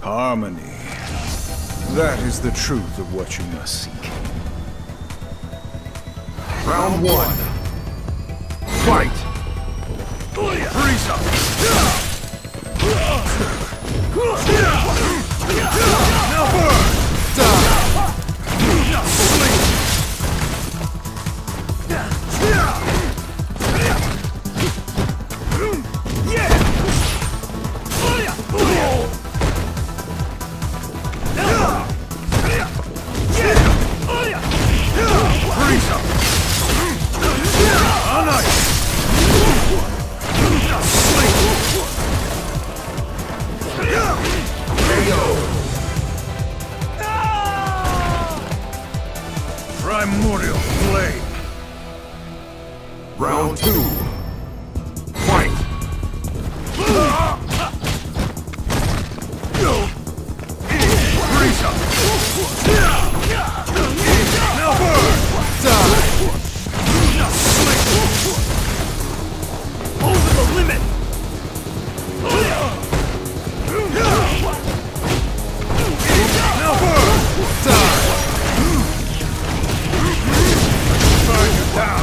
Harmony. That is the truth of what you must seek. Round one. Fight! Freeze up! Now burn! Now sleep! Freeze up! On ice! Primordial Blade! Round two. Fight! Freeze up! Now burn! Die! Now sleep! Over the limit! Now burn! Die! Burn you down!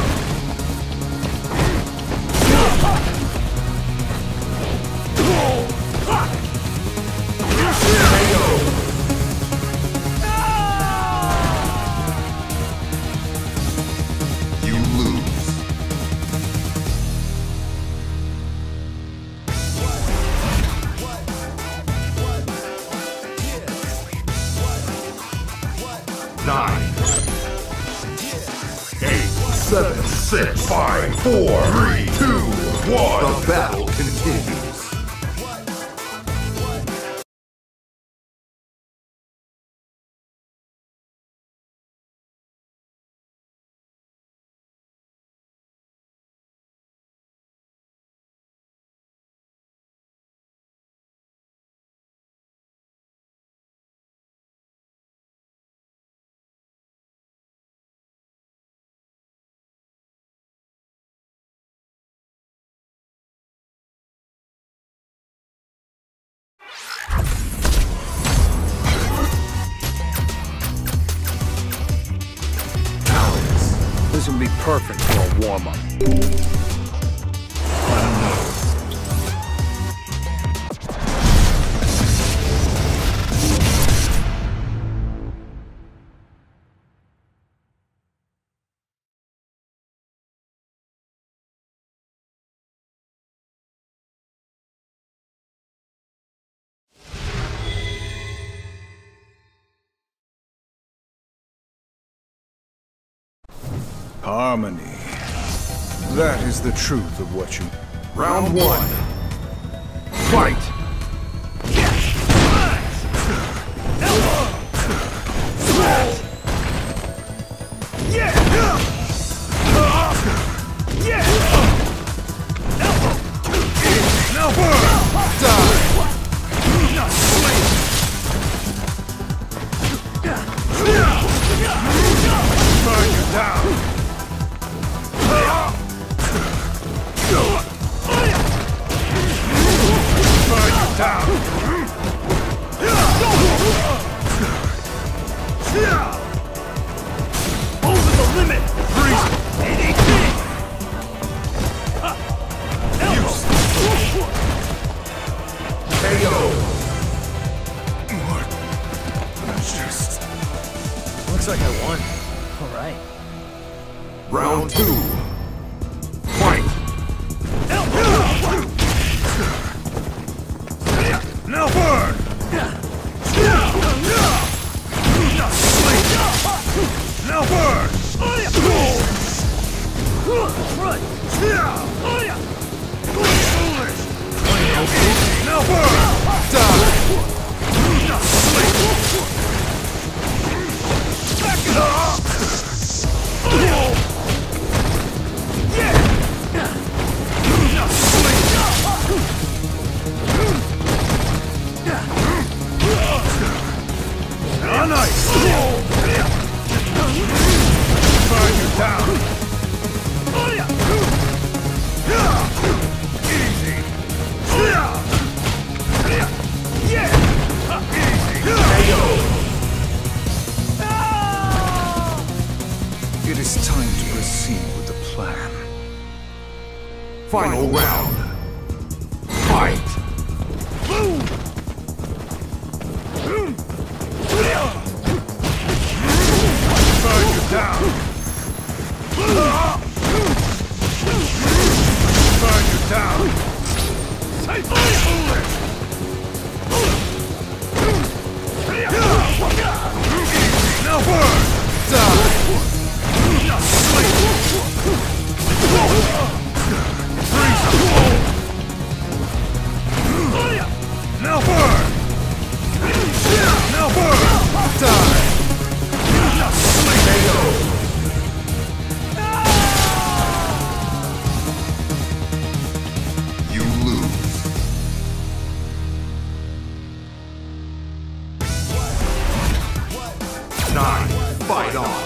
You lose. Nine. 8, 7, 6, 5, 4, 3, 2, 1. The battle continues. This would be perfect for a warm-up. Harmony. That is the truth of what you... Round one. Fight! Now burn! Die! Now sleep! Burn you down! Burn you down! Over the limit! Freeze! Anything! KO! What? Just... Looks like I won. All right. Round two. Fight! Now burn! Now sleep! Now burn! Run! Foolish! Now burn! Die! Now sleep! Back it up! Now sleep! is time to proceed with the plan. Final round. Fight! Burn you down! Burn you down! Now burn! Die! Now burn! Now burn! Die! You lose. Nine. Fight on.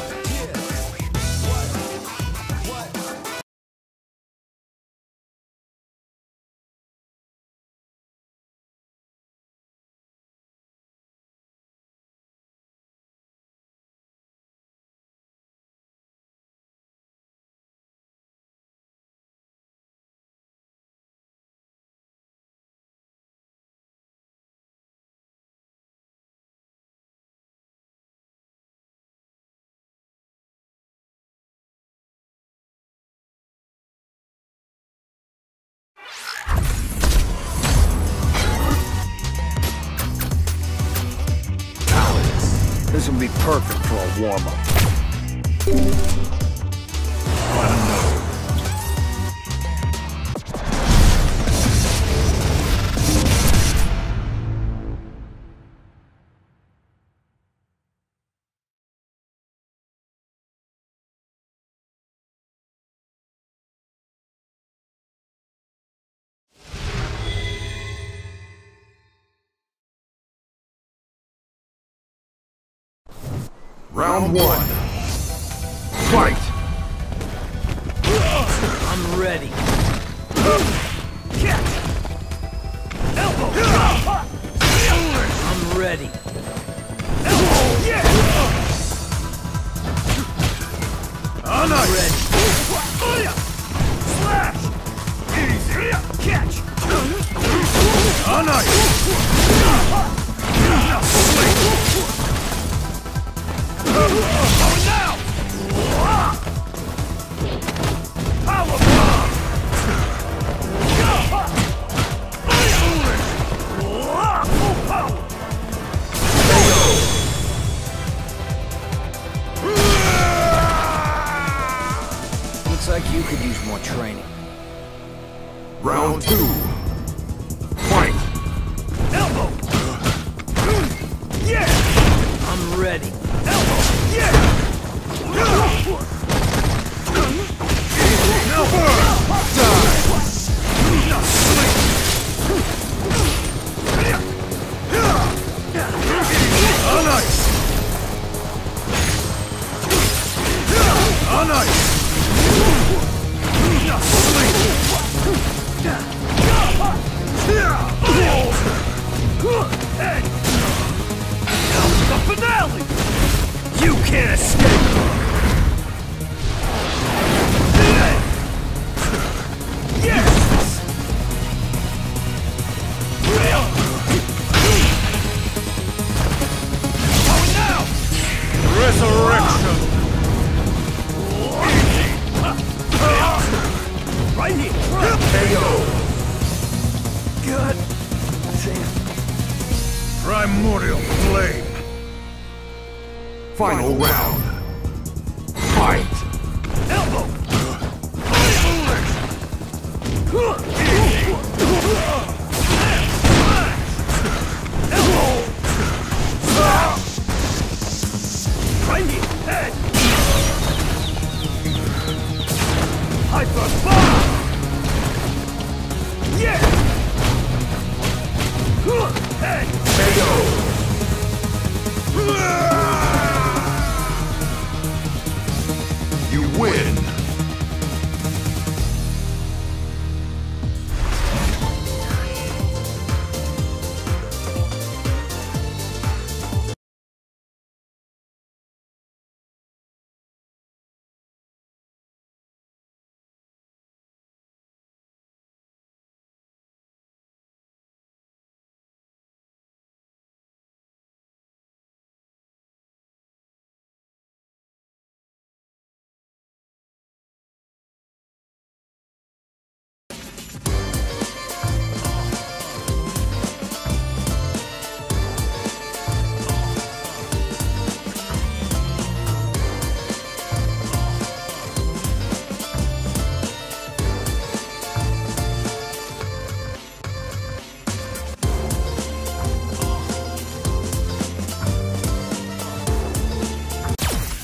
This will be perfect for a warm-up. Round one. Fight! I'm ready. Catch! Elbow! I'm ready. Elbow! Yeah! I'm ready. Slash! Easy! Catch! On ice! Oh, now! Power bomb! Full power! Looks like you could use more training. Round two. Fight! Elbow! Yeah! I'm ready. Elbow! Yeah! Now burn! Die! On ice! On ice! Head! Now the finale! You can't escape! Yes! Oh, now! Resurrection! Right here! KO! God damn. Primordial flame! Final round. Fight! Elbow! Elbow! Right here! Head! Hyper bomb! Yeah! Head! KO! You win!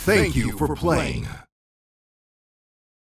Thank you for playing.